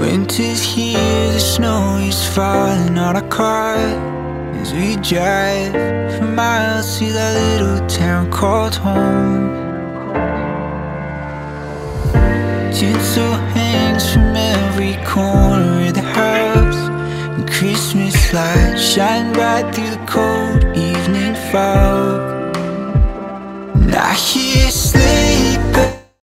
Winter's here, the snow is falling on our car as we drive for miles to that little town called home. Tinsel hangs from every corner of the house, and Christmas lights shine bright through the cold evening fog. And I hear sleigh